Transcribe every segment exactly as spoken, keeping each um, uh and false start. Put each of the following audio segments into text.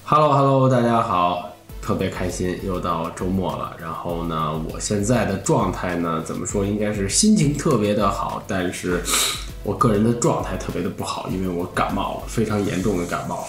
Hello Hello， 大家好，特别开心，又到周末了。然后呢，我现在的状态呢，怎么说，应该是心情特别的好，但是我个人的状态特别的不好，因为我感冒了，非常严重的感冒。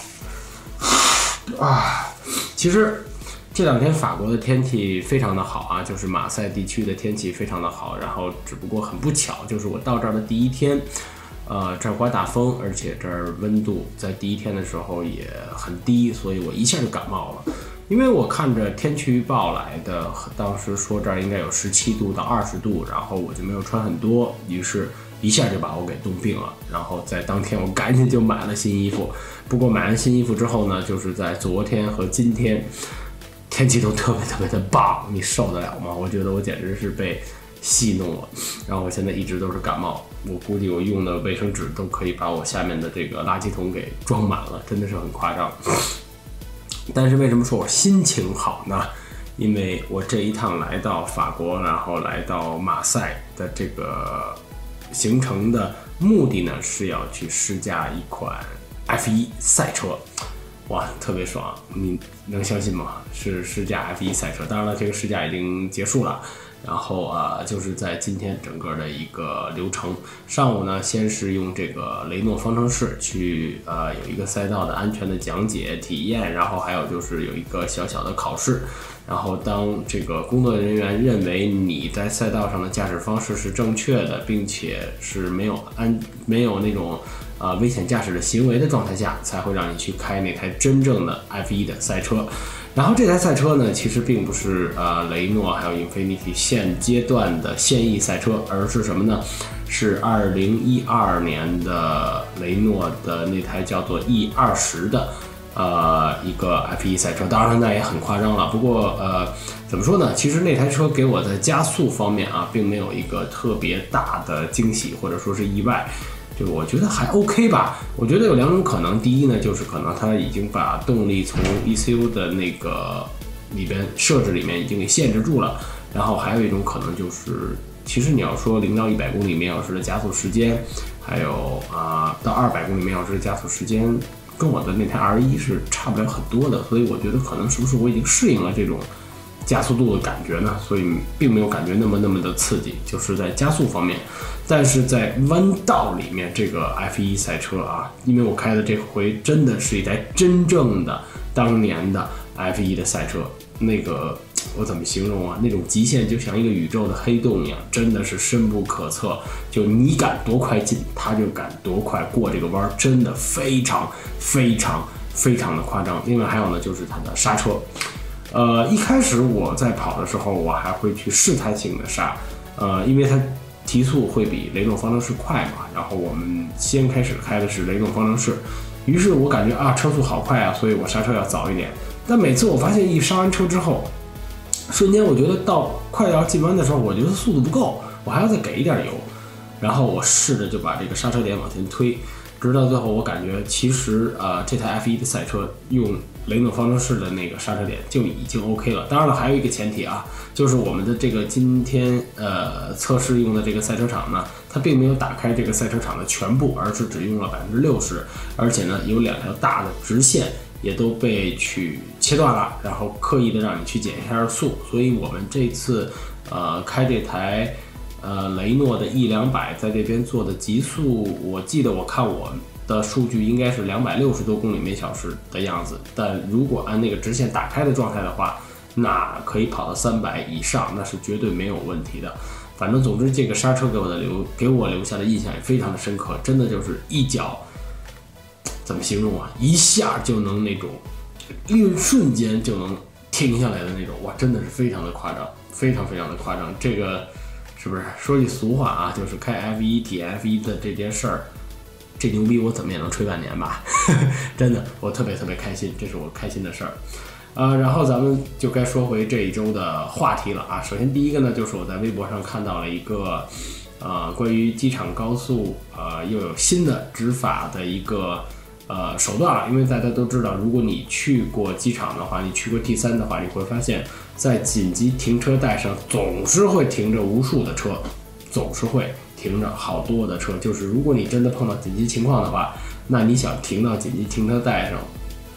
啊，其实这两天法国的天气非常的好啊，就是马赛地区的天气非常的好，然后只不过很不巧，就是我到这儿的第一天。呃，这儿刮大风，而且这儿温度在第一天的时候也很低，所以我一下就感冒了。因为我看着天气预报来的，当时说这儿应该有十七度到二十度，然后我就没有穿很多，于是一下就把我给冻病了。然后在当天我赶紧就买了新衣服，不过买完新衣服之后呢，就是在昨天和今天天气都特别特别的棒，你受得了吗？我觉得我简直是被戏弄了，然后我现在一直都是感冒，我估计我用的卫生纸都可以把我下面的这个垃圾桶给装满了，真的是很夸张。但是为什么说我心情好呢？因为我这一趟来到法国，然后来到马赛的这个行程的目的呢，是要去试驾一款 F 一 赛车。哇，特别爽！你能相信吗？是试驾 F 一 赛车，当然了，这个试驾已经结束了。然后啊、呃，就是在今天整个的一个流程，上午呢，先是用这个雷诺方程式去呃有一个赛道的安全的讲解体验，然后还有就是有一个小小的考试。然后当这个工作人员认为你在赛道上的驾驶方式是正确的，并且是没有安没有那种呃危险驾驶的行为的状态下，才会让你去开那台真正的 F 一 的赛车。然后这台赛车呢，其实并不是呃雷诺还有 Infiniti 现阶段的现役赛车，而是什么呢？是二零一二年的雷诺的那台叫做 E 二十的呃一个 F 一 赛车。当然那也很夸张了，不过呃怎么说呢？其实那台车给我在加速方面啊，并没有一个特别大的惊喜或者说是意外。就我觉得还 OK 吧，我觉得有两种可能。第一呢，就是可能它已经把动力从 E C U 的那个里边设置里面已经给限制住了。然后还有一种可能就是，其实你要说零到一百公里每小时的加速时间，还有啊、呃、到二百公里每小时的加速时间，跟我的那台 R 一是差不了很多的。所以我觉得可能是不是我已经适应了这种加速度的感觉呢？所以并没有感觉那么那么的刺激，就是在加速方面。但是在弯道里面，这个 F 一 赛车啊，因为我开的这回真的是一台真正的当年的 F 一 的赛车，那个我怎么形容啊？那种极限就像一个宇宙的黑洞一样，真的是深不可测。就你敢多快进，它就敢多快过这个弯，真的非常非常非常的夸张。另外还有呢，就是它的刹车。呃，一开始我在跑的时候，我还会去试探性的刹，呃，因为它提速会比雷诺方程式快嘛，然后我们先开始开的是雷诺方程式，于是我感觉啊车速好快啊，所以我刹车要早一点。但每次我发现一刹完车之后，瞬间我觉得到快要进弯的时候，我觉得速度不够，我还要再给一点油，然后我试着就把这个刹车点往前推，直到最后我感觉其实呃这台 F 一 的赛车用雷诺方程式的那个刹车点就已经 OK 了。当然了，还有一个前提啊，就是我们的这个今天呃测试用的这个赛车场呢，它并没有打开这个赛车场的全部，而是只用了百分之六十，而且呢有两条大的直线也都被去切断了，然后刻意的让你去减一下速。所以我们这次呃开这台呃雷诺的 E 两百在这边做的极速，我记得我看我的数据应该是两百六十多公里每小时的样子，但如果按那个直线打开的状态的话，那可以跑到三百以上，那是绝对没有问题的。反正总之这个刹车给我的留给我留下的印象也非常的深刻，真的就是一脚怎么形容啊，一下就能那种一瞬间就能停下来的那种，哇，真的是非常的夸张，非常非常的夸张。这个是不是说句俗话啊，就是开 F 一 体验 F 一 的这件事儿，这牛逼我怎么也能吹半年吧。真的我特别特别开心，这是我开心的事儿。呃，然后咱们就该说回这一周的话题了啊。首先第一个呢，就是我在微博上看到了一个呃关于机场高速呃又有新的执法的一个呃手段了。因为大家都知道，如果你去过机场的话，你去过 T 三的话，你会发现在紧急停车带上总是会停着无数的车，总是会停着好多的车。就是如果你真的碰到紧急情况的话，那你想停到紧急停车带上，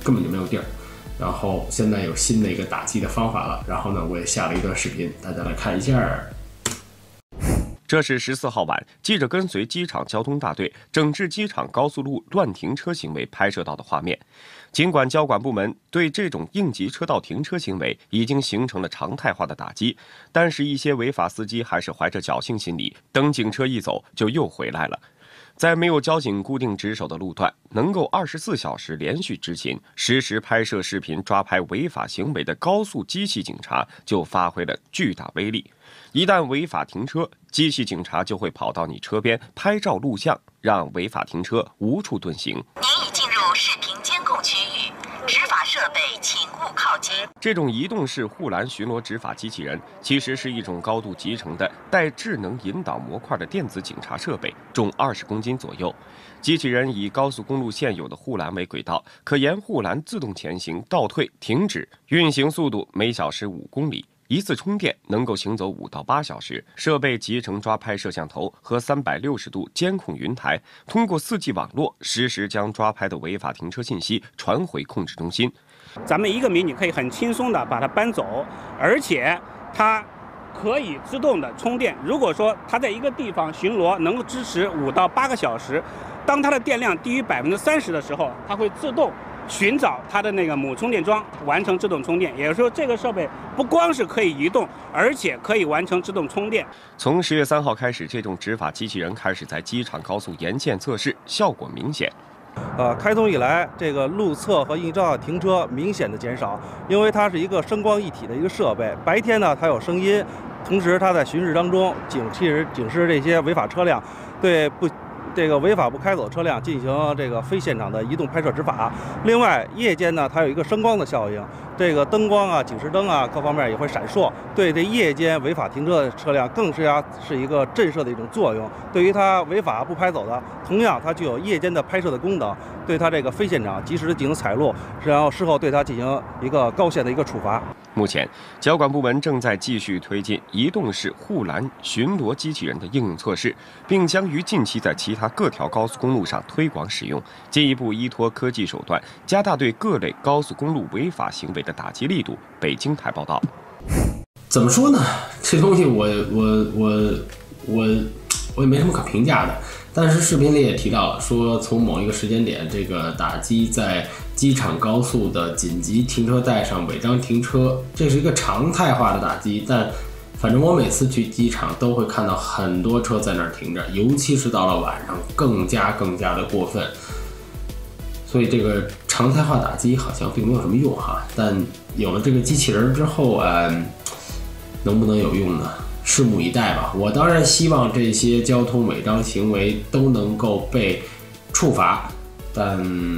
根本就没有地儿。然后现在有新的一个打击的方法了，然后呢，我也下了一段视频，大家来看一下。 这是十四号晚，记者跟随机场交通大队整治机场高速路乱停车行为拍摄到的画面。尽管交管部门对这种应急车道停车行为已经形成了常态化的打击，但是一些违法司机还是怀着侥幸心理，等警车一走就又回来了。在没有交警固定值守的路段，能够二十四小时连续执勤、实时拍摄视频抓拍违法行为的高速机器警察就发挥了巨大威力。一旦违法停车，机器警察就会跑到你车边拍照录像，让违法停车无处遁形。 您已进入视频监控区域，执法设备请勿靠近。 这种移动式护栏巡逻执法机器人，其实是一种高度集成的带智能引导模块的电子警察设备，重二十公斤左右。机器人以高速公路现有的护栏为轨道，可沿护栏自动前行、倒退、停止，运行速度每小时五公里。一次充电能够行走五到八小时，设备集成抓拍摄像头和三百六十度监控云台，通过 四 G 网络实时将抓拍的违法停车信息传回控制中心。 咱们一个民警可以很轻松的把它搬走，而且它可以自动的充电。如果说它在一个地方巡逻能够支持五到八个小时，当它的电量低于百分之三十的时候，它会自动寻找它的那个母充电桩，完成自动充电。也就是说，这个设备不光是可以移动，而且可以完成自动充电。 从十月三号开始，这种执法机器人开始在机场高速沿线测试，效果明显。 呃，开通以来，这个路侧和应急照相停车明显的减少，因为它是一个声光一体的一个设备。白天呢，它有声音，同时它在巡视当中警示警示这些违法车辆，对不。这个违法不开走车辆进行这个非现场的移动拍摄执法。另外，夜间呢，它有一个声光的效应，这个灯光啊、警示灯啊各方面也会闪烁，对这夜间违法停车的车辆更是要是一个震慑的一种作用。对于它违法不拍走的，同样它具有夜间的拍摄的功能，对它这个非现场及时的进行采录，然后事后对它进行一个高限的一个处罚。 目前，交管部门正在继续推进移动式护栏巡逻机器人的应用测试，并将于近期在其他各条高速公路上推广使用，进一步依托科技手段，加大对各类高速公路违法行为的打击力度。北京台报道。 怎么说呢？这东西我我我我我也没什么可评价的。但是视频里也提到了，说从某一个时间点，这个打击在机场高速的紧急停车带上违章停车，这是一个常态化的打击。但反正我每次去机场都会看到很多车在那儿停着，尤其是到了晚上，更加更加的过分。所以这个常态化打击好像并没有什么用哈。但有了这个机器人之后，嗯，能不能有用呢？拭目以待吧。我当然希望这些交通违章行为都能够被处罚，但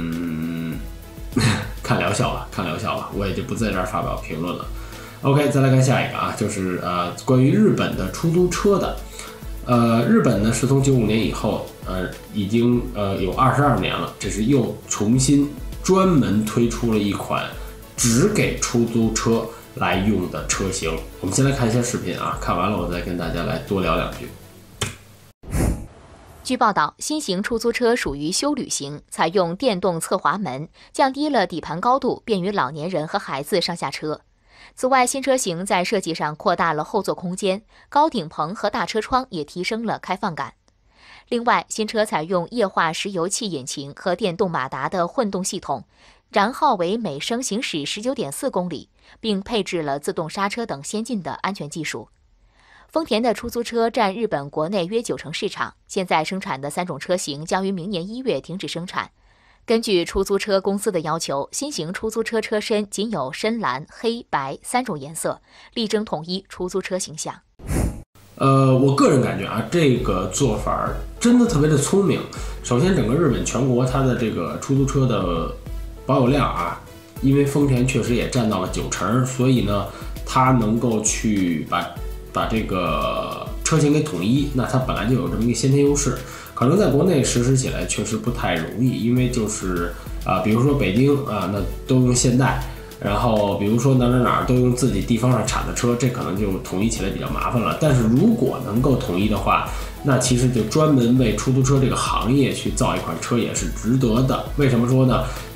看疗效吧，看疗效吧，我也就不在这儿发表评论了。OK， 再来看下一个啊，就是呃关于日本的出租车的。呃，日本呢是从九五年以后，呃，已经呃有二十二年了，这是又重新专门推出了一款只给出租车来用的车型。我们先来看一下视频啊，看完了我再跟大家来多聊两句。 据报道，新型出租车属于休旅型，采用电动侧滑门，降低了底盘高度，便于老年人和孩子上下车。此外，新车型在设计上扩大了后座空间，高顶棚和大车窗也提升了开放感。另外，新车采用液化石油气引擎和电动马达的混动系统，燃耗为每升行驶 十九点四公里，并配置了自动刹车等先进的安全技术。丰田的出租车占日本国内约九成市场，现在生产的三种车型将于明年一月停止生产。根据出租车公司的要求，新型出租车车身仅有深蓝、黑白三种颜色，力争统一出租车形象。 呃，我个人感觉啊，这个做法真的特别的聪明。首先，整个日本全国它的这个出租车的保有量啊，因为丰田确实也占到了九成，所以呢，它能够去把把这个车型给统一，那它本来就有这么一个先天优势。可能在国内实施起来确实不太容易，因为就是啊、呃，比如说北京啊，那都用现代，然后比如说哪哪哪都用自己地方上产的车，这可能就统一起来比较麻烦了。但是如果能够统一的话，那其实就专门为出租车这个行业去造一款车也是值得的。为什么说呢？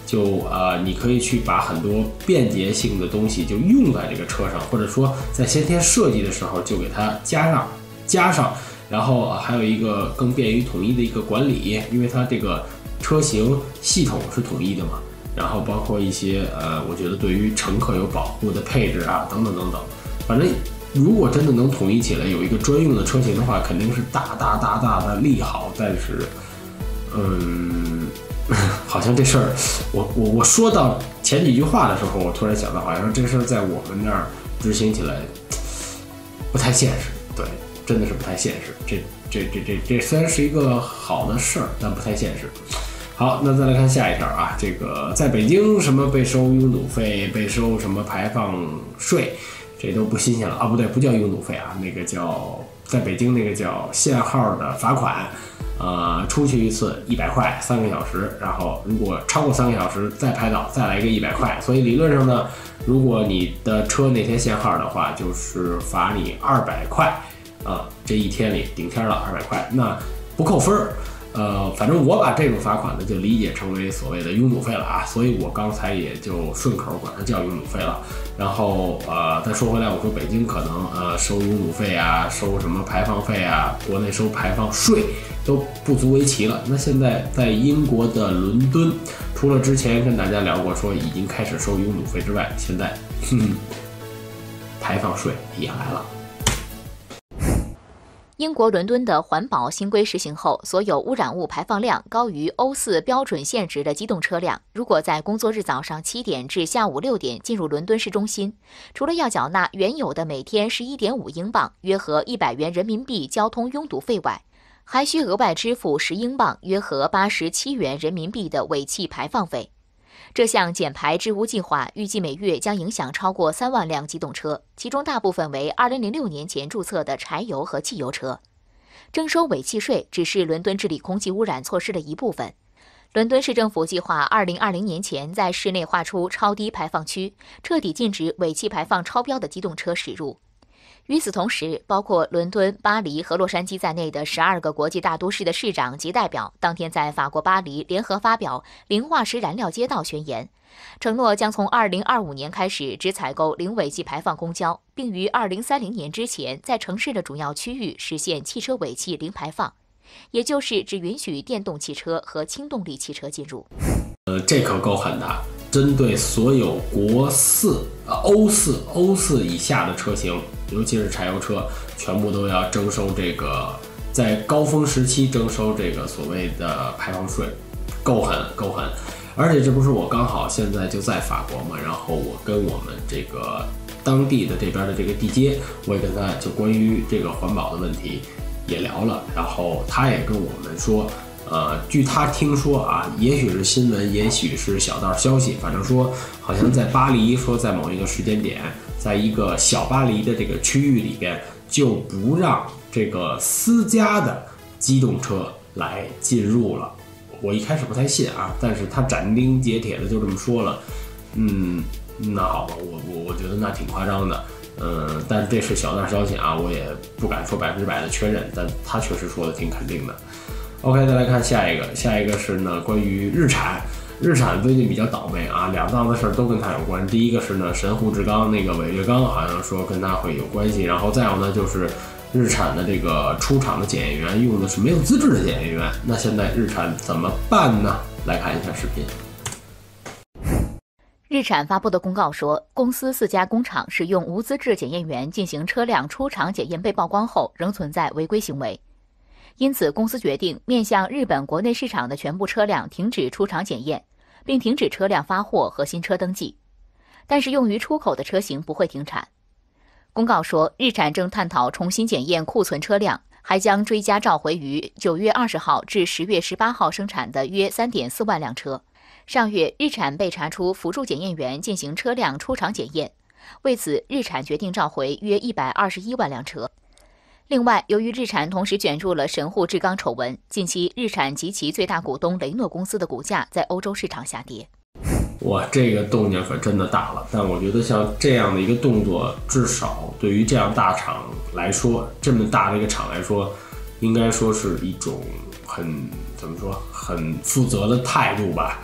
就呃，你可以去把很多便捷性的东西就用在这个车上，或者说在先天设计的时候就给它加上加上，然后还有一个更便于统一的一个管理，因为它这个车型系统是统一的嘛，然后包括一些呃，我觉得对于乘客有保护的配置啊，等等等等，反正。如果真的能统一起来，有一个专用的车型的话，肯定是大大大大的利好。但是，嗯，好像这事儿，我我我说到前几句话的时候，我突然想到，好像这个事儿在我们那儿执行起来不太现实。对，真的是不太现实。这这这这这虽然是一个好的事儿，但不太现实。好，那再来看下一条啊，这个在北京什么被收拥堵费，被收什么排放税。这都不新鲜了啊，不对，不叫拥堵费啊，那个叫在北京那个叫限号的罚款，呃，出去一次一百块，三个小时，然后如果超过三个小时再拍到，再来一个一百块。所以理论上呢，如果你的车那天限号的话，就是罚你二百块啊，这一天里顶天了二百块，那不扣分儿。呃，反正我把这种罚款呢就理解成为所谓的拥堵费了啊，所以我刚才也就顺口管它叫拥堵费了。然后呃，再说回来，我说北京可能呃收拥堵费啊，收什么排放费啊，国内收排放税都不足为奇了。那现在在英国的伦敦，除了之前跟大家聊过说已经开始收拥堵费之外，现在哼哼排放税也来了。 英国伦敦的环保新规实行后，所有污染物排放量高于欧四标准限值的机动车辆，如果在工作日早上七点至下午六点进入伦敦市中心，除了要缴纳原有的每天 十一点五英镑约合一百元人民币交通拥堵费外，还需额外支付十英镑约合八十七元人民币的尾气排放费。这项减排治污计划预计每月将影响超过三万辆机动车，其中大部分为二零零六年前注册的柴油和汽油车。征收尾气税只是伦敦治理空气污染措施的一部分。伦敦市政府计划二零二零年前在市内划出超低排放区，彻底禁止尾气排放超标的机动车驶入。与此同时，包括伦敦、巴黎和洛杉矶在内的十二个国际大都市的市长及代表当天在法国巴黎联合发表零化石燃料街道宣言，承诺将从二零二五年开始只采购零尾气排放公交，并于二零三零年之前在城市的主要区域实现汽车尾气零排放，也就是只允许电动汽车和轻动力汽车进入。 呃，这可够狠的，针对所有国四、呃欧四、欧四以下的车型，尤其是柴油车，全部都要征收这个，在高峰时期征收这个所谓的排放税，够狠，够狠。而且这不是我刚好现在就在法国嘛，然后我跟我们这个当地的这边的这个地接，我也跟他就关于这个环保的问题也聊了，然后他也跟我们说。呃，据他听说啊，也许是新闻，也许是小道消息，反正说好像在巴黎，说在某一个时间点，在一个小巴黎的这个区域里边，就不让这个私家的机动车来进入了。我一开始不太信啊，但是他斩钉截铁的就这么说了。嗯，那好吧，我我我觉得那挺夸张的。嗯，但这是小道消息啊，我也不敢说百分之百的确认，但他确实说的挺肯定的。OK， 再来看下一个，下一个是呢关于日产，日产最近比较倒霉啊，两档子事儿都跟它有关。第一个是呢神户制钢那个违约钢，好像说跟它会有关系，然后再有呢就是日产的这个出厂的检验员用的是没有资质的检验员，那现在日产怎么办呢？来看一下视频。 日产发布的公告说，公司四家工厂使用无资质检验员进行车辆出厂检验被曝光后，仍存在违规行为。因此，公司决定面向日本国内市场的全部车辆停止出厂检验，并停止车辆发货和新车登记。但是，用于出口的车型不会停产。公告说，日产正探讨重新检验库存车辆，还将追加召回于九月二十号至十月十八号生产的约 三点四万辆车。上月，日产被查出辅助检验员进行车辆出厂检验，为此，日产决定召回约一百二十一万辆车。另外，由于日产同时卷入了神户制钢丑闻，近期日产及其最大股东雷诺公司的股价在欧洲市场下跌。 哇，这个动静可真的大了。但我觉得像这样的一个动作，至少对于这样大厂来说，这么大的一个厂来说，应该说是一种很怎么说很负责的态度吧。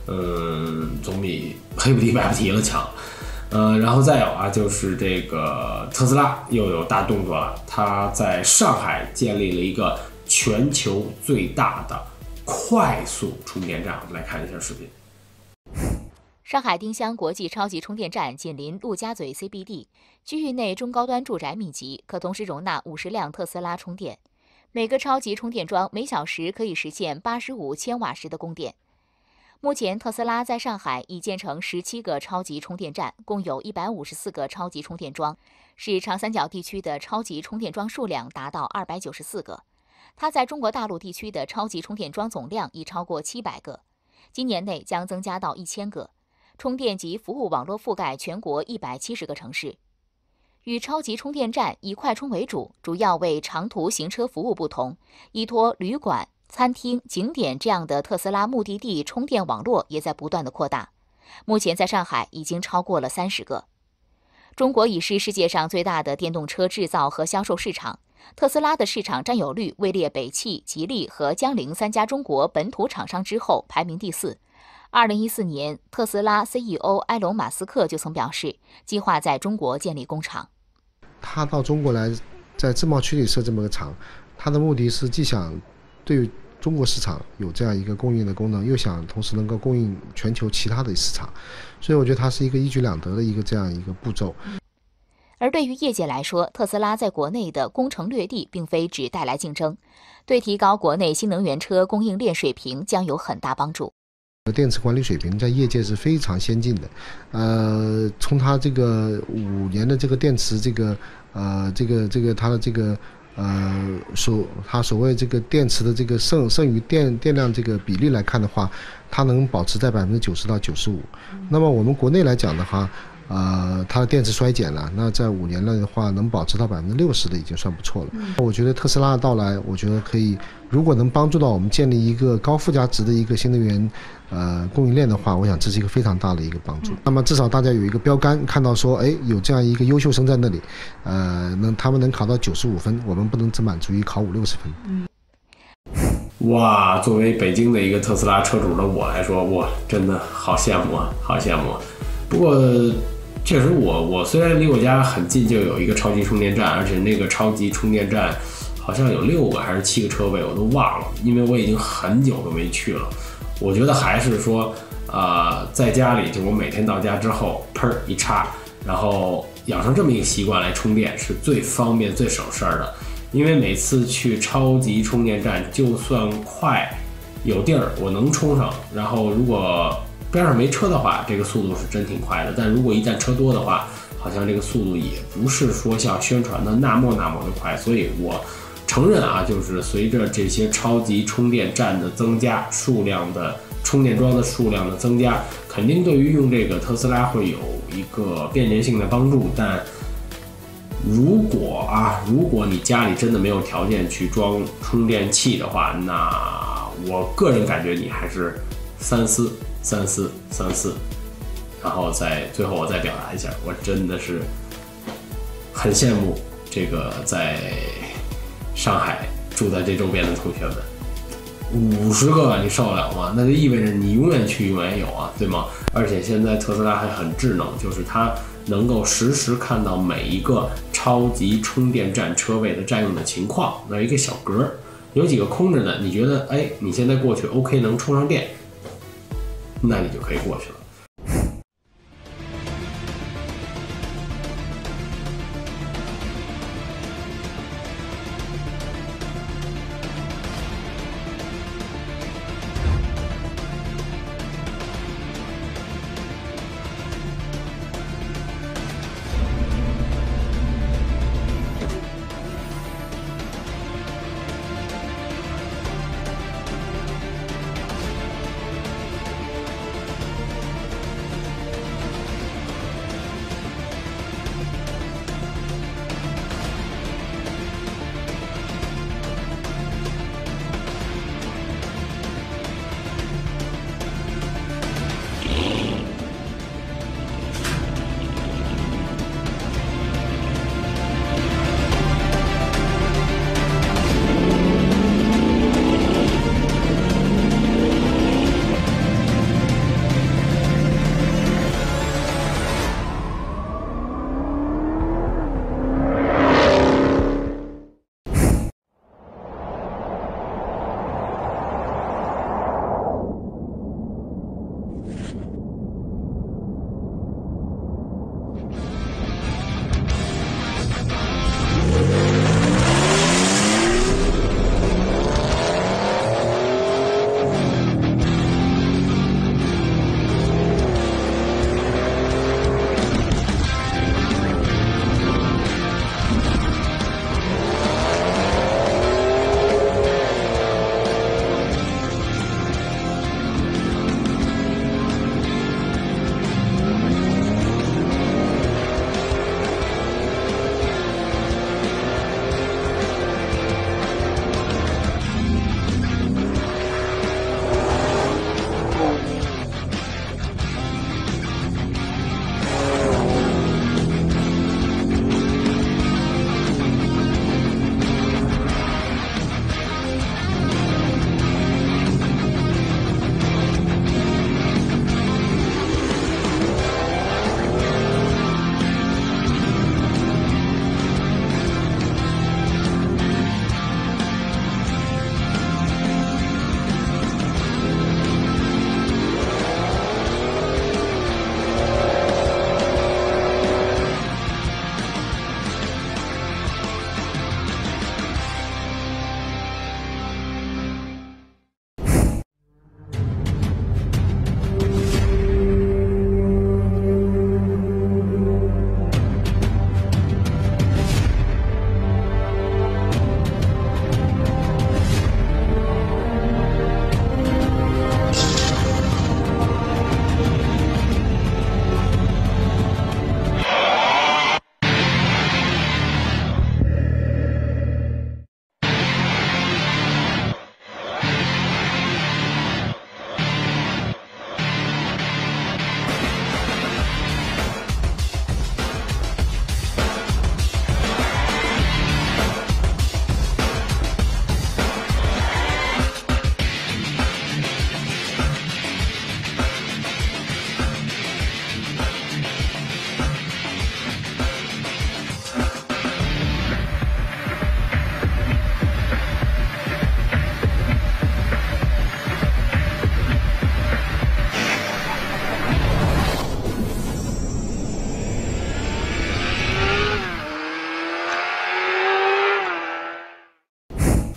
嗯，总比黑不提白不提了强。呃，然后再有啊，就是这个特斯拉又有大动作了，它在上海建立了一个全球最大的快速充电站。我们来看一下视频。 上海丁香国际超级充电站紧邻陆家嘴 C B D， 区域内中高端住宅密集，可同时容纳五十辆特斯拉充电。每个超级充电桩每小时可以实现八十五千瓦时的供电。目前，特斯拉在上海已建成十七个超级充电站，共有一百五十四个超级充电桩，使长三角地区的超级充电桩数量达到二百九十四个。它在中国大陆地区的超级充电桩总量已超过七百个，今年内将增加到一千个。充电及服务网络覆盖全国一百七十个城市。与超级充电站以快充为主，主要为长途行车服务不同，依托旅馆、餐厅、景点这样的特斯拉目的地充电网络也在不断的扩大。目前在上海已经超过了三十个。中国已是世界上最大的电动车制造和销售市场，特斯拉的市场占有率位列北汽、吉利和江铃三家中国本土厂商之后，排名第四。二零一四年，特斯拉 C E O 埃隆·马斯克就曾表示，计划在中国建立工厂。 他到中国来，在自贸区里设这么个厂，他的目的是既想对中国市场有这样一个供应的功能，又想同时能够供应全球其他的市场，所以我觉得它是一个一举两得的一个这样一个步骤。 而对于业界来说，特斯拉在国内的攻城略地并非只带来竞争，对提高国内新能源车供应链水平将有很大帮助。 电池管理水平在业界是非常先进的，呃，从它这个五年的这个电池这个呃这个这个它的这个呃所它所谓这个电池的这个剩剩余电电量这个比例来看的话，它能保持在百分之九十到九十五。那么我们国内来讲的话，呃，它的电池衰减了，那在五年内的话，能保持到百分之六十的已经算不错了。嗯、我觉得特斯拉的到来，我觉得可以，如果能帮助到我们建立一个高附加值的一个新能源呃供应链的话，我想这是一个非常大的一个帮助。嗯、那么至少大家有一个标杆，看到说，哎，有这样一个优秀生在那里，呃，能他们能考到九十五分，我们不能只满足于考五六十分。嗯。 哇，作为北京的一个特斯拉车主的我来说，哇，真的好羡慕啊，好羡慕啊。不过。确实我，我虽然离我家很近，就有一个超级充电站，而且那个超级充电站好像有六个还是七个车位，我都忘了，因为我已经很久都没去了。我觉得还是说，呃，在家里就我每天到家之后，砰一插，然后养成这么一个习惯来充电，是最方便、最省事儿的。因为每次去超级充电站，就算快有地儿，我能充上，然后如果边上没车的话，这个速度是真挺快的。但如果一旦车多的话，好像这个速度也不是说像宣传的那么那么的快。所以我承认啊，就是随着这些超级充电站的增加，数量的充电桩的数量的增加，肯定对于用这个特斯拉会有一个便捷性的帮助。但如果啊，如果你家里真的没有条件去装充电器的话，那我个人感觉你还是三思。三思三思，然后再最后我再表达一下，我真的是很羡慕这个在上海住在这周边的同学们，五十个你受得了吗？那就意味着你永远去永远有啊，对吗？而且现在特斯拉还很智能，就是它能够实时看到每一个超级充电站车位的占用的情况，那一个小格有几个空着的，你觉得哎你现在过去 OK 能充上电，那你就可以过去了。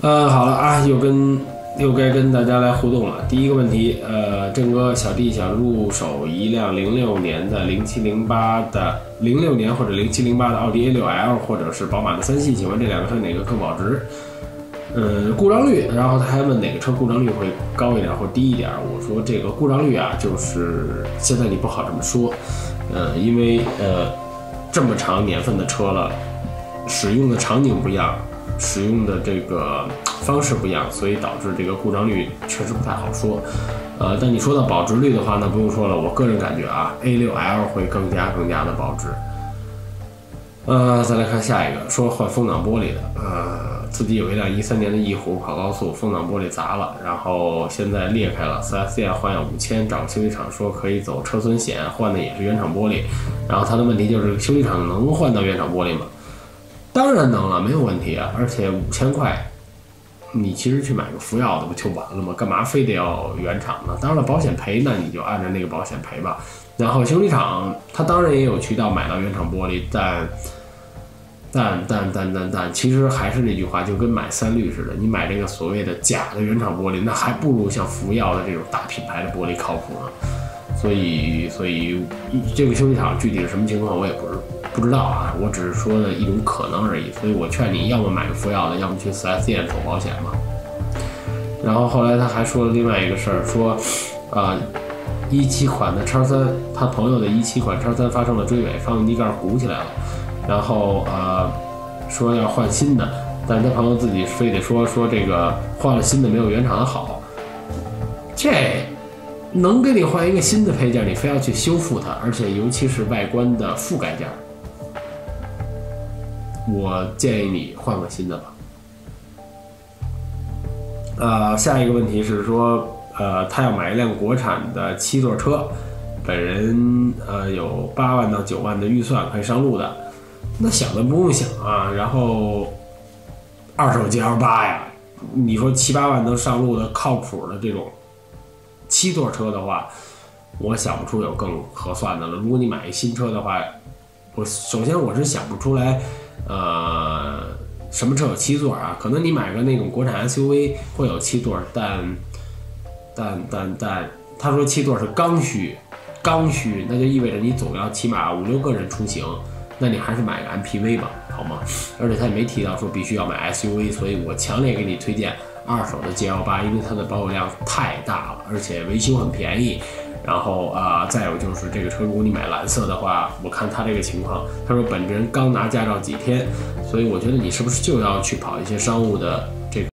呃，好了啊，又跟又该跟大家来互动了。第一个问题，呃，郑哥小弟想入手一辆零六年的零七零八的零六年或者零七零八的奥迪 A 六 L 或者是宝马的三系，请问这两个车哪个更保值？呃，故障率，然后他还问哪个车故障率会高一点或低一点。我说这个故障率啊，就是现在你不好这么说，呃，因为呃这么长年份的车了，使用的场景不一样，使用的这个方式不一样，所以导致这个故障率确实不太好说。呃，但你说到保值率的话，那不用说了，我个人感觉啊 ，A 六 L 会更加更加的保值。呃，再来看下一个，说换风挡玻璃的，呃，自己有一辆一三年的翼虎跑高速，风挡玻璃砸了，然后现在裂开了， 四 S 店换要五千，找个修理厂说可以走车损险，换的也是原厂玻璃，然后他的问题就是修理厂能换到原厂玻璃吗？当然能了，没有问题啊，而且五千块，你其实去买个福耀的不就完了吗？干嘛非得要原厂呢？当然了，保险赔那你就按照那个保险赔吧。然后修理厂他当然也有渠道买到原厂玻璃，但但但但但但，其实还是那句话，就跟买三滤似的，你买这个所谓的假的原厂玻璃，那还不如像福耀的这种大品牌的玻璃靠谱呢。所以所以这个修理厂具体是什么情况我也不知不知道啊，我只是说的一种可能而已。所以我劝你要么买个福耀的，要么去 四 S 店走保险嘛。然后后来他还说了另外一个事儿，说啊。一七款的叉三，他朋友的一七款叉三发生了追尾，发动机盖鼓起来了，然后呃说要换新的，但是他朋友自己非得说说这个换了新的没有原厂的好，这能给你换一个新的配件，你非要去修复它，而且尤其是外观的覆盖件，我建议你换个新的吧。呃，下一个问题是说。呃，他要买一辆国产的七座车，本人呃有八万到九万的预算可以上路的，那想都不用想啊。然后二手 G L 八呀，你说七八万能上路的靠谱的这种七座车的话，我想不出有更合算的了。如果你买一新车的话，我首先我是想不出来，呃，什么车有七座啊？可能你买个那种国产 S U V 会有七座，但。但但但，他说七座是刚需，刚需，那就意味着你总要起码五六个人出行，那你还是买个 M P V 吧，好吗？而且他也没提到说必须要买 S U V， 所以我强烈给你推荐二手的 G L 八，因为它的保有量太大了，而且维修很便宜。然后啊、呃，再有就是这个车，如果你买蓝色的话，我看他这个情况，他说本人刚拿驾照几天，所以我觉得你是不是就要去跑一些商务的这个。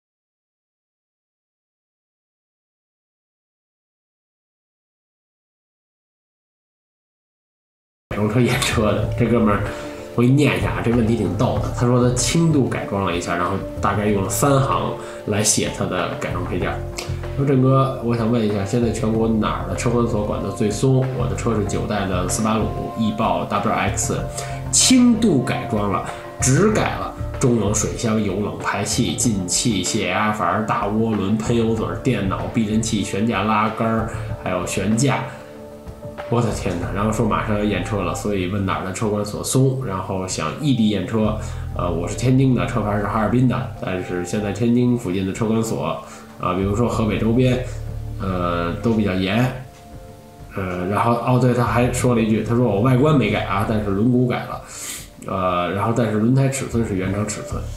改装车验车的这哥们儿，我给你念一下啊，这问题挺逗的。他说他轻度改装了一下，然后大概用了三行来写他的改装配件。说郑哥，我想问一下，现在全国哪儿的车管所管得最松？我的车是九代的斯巴鲁翼豹 W X， 轻度改装了，只改了中油水箱、油冷排气、进气、泄压阀、大涡轮、喷油嘴、电脑、避震器、悬架拉杆，还有悬架。我的天哪！然后说马上要验车了，所以问哪儿的车管所松，然后想异地验车。呃，我是天津的，车牌是哈尔滨的，但是现在天津附近的车管所啊、呃，比如说河北周边，呃，都比较严。呃，然后哦，对，他还说了一句，他说我外观没改啊，但是轮毂改了，呃，然后但是轮胎尺寸是原厂尺寸。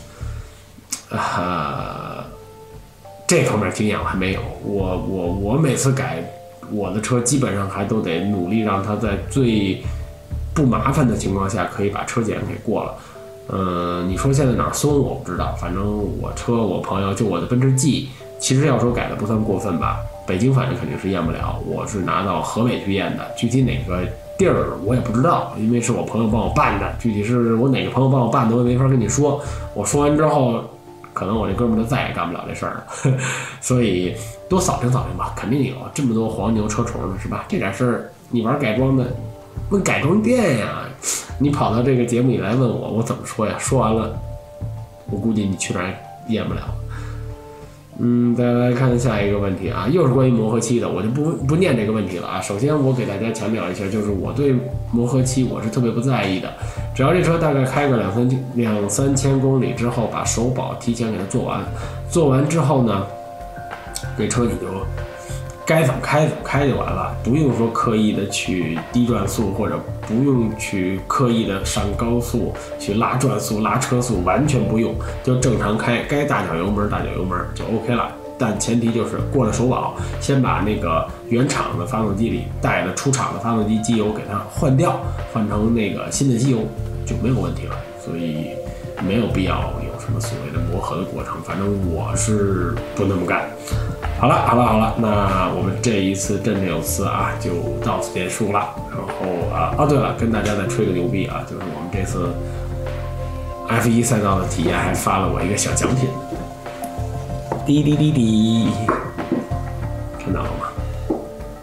呃，这方面经验我还没有，我我我每次改。我的车基本上还都得努力让它在最不麻烦的情况下可以把车检给过了。呃，你说现在哪儿松我不知道，反正我车我朋友就我的奔驰 G， 其实要说改的不算过分吧，北京反正肯定是验不了，我是拿到河北去验的，具体哪个地儿我也不知道，因为是我朋友帮我办的，具体是我哪个朋友帮我办的我也没法跟你说，我说完之后可能我这哥们儿就再也干不了这事儿了，所以多扫听扫听吧，肯定有这么多黄牛车虫的是吧？这点事儿你玩改装的，问改装店呀，你跑到这个节目里来问我，我怎么说呀？说完了，我估计你去哪儿也验不了。嗯，再来看下一个问题啊，又是关于磨合期的，我就不不念这个问题了啊。首先我给大家强调一下，就是我对磨合期我是特别不在意的， 只要这车大概开个两三两三千公里之后，把首保提前给它做完，做完之后呢，这车你就该怎么开怎么开就完了，不用说刻意的去低转速，或者不用去刻意的上高速去拉转速、拉车速，完全不用，就正常开，该大脚油门大脚油门就 OK 了。但前提就是过了首保，先把那个原厂的发动机里带的出厂的发动机机油给它换掉，换成那个新的机油就没有问题了。所以没有必要有什么所谓的磨合的过程，反正我是不那么干。好了好了好了，那我们这一次振振有词啊就到此结束了。然后啊哦对了，跟大家再吹个牛逼啊，就是我们这次 F 一 赛道的体验还发了我一个小奖品。滴滴滴滴，看到了吗？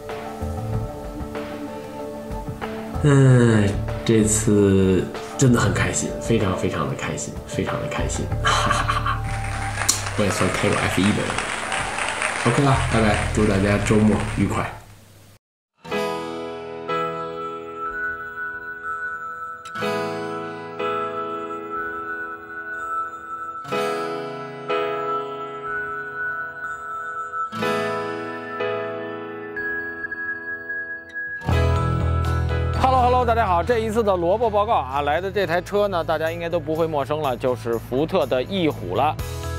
嗯，这次真的很开心，非常非常的开心，非常的开心，哈哈哈哈！我也算开过 F 一的人。OK 了，拜拜，祝大家周末愉快。 大家好，这一次的萝卜报告啊，来的这台车呢，大家应该都不会陌生了，就是福特的翼虎了。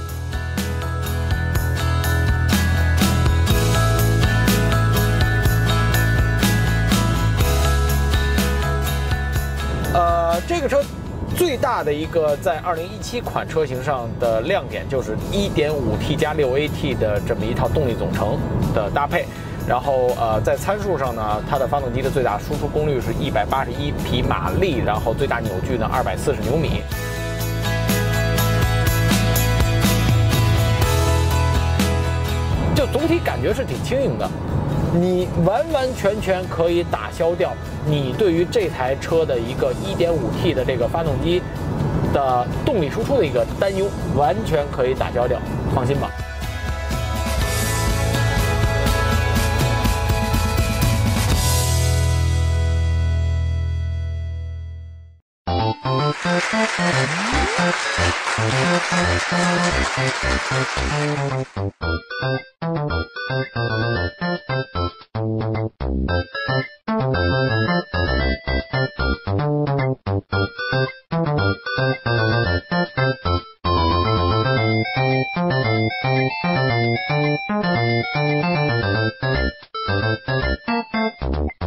呃，这个车最大的一个在二零一七款车型上的亮点就是 一点五 T 加 六 A T 的这么一套动力总成的搭配。然后呃，在参数上呢，它的发动机的最大输出功率是一百八十一匹马力，然后最大扭矩呢二百四十牛米。就总体感觉是挺轻盈的，你完完全全可以打消掉你对于这台车的一个 一点五 T 的这个发动机的动力输出的一个担忧，完全可以打消掉，放心吧。 Thank you.